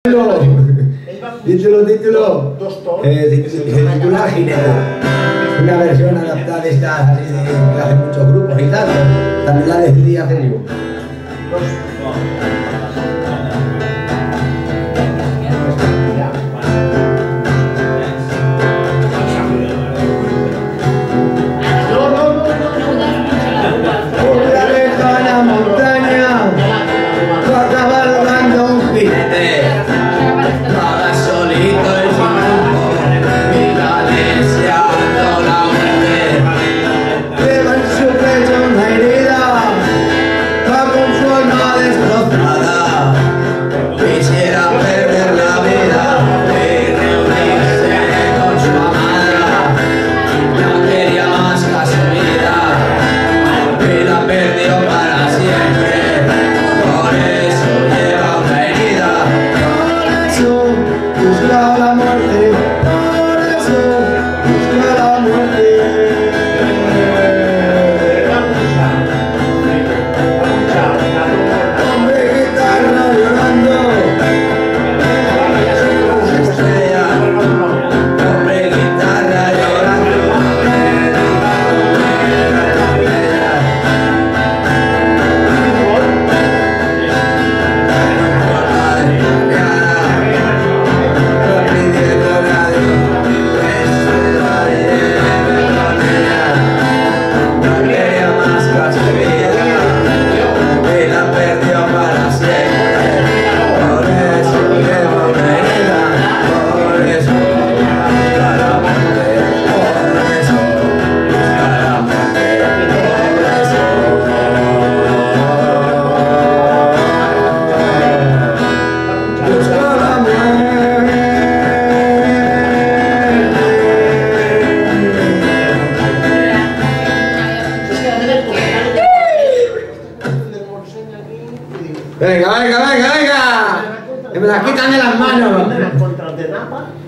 Título. Titular Ginebra. Una versión adaptada de estas así que hacen muchos grupos y tal. También la decidí hacer yo. Venga. Que me las quitan de las manos.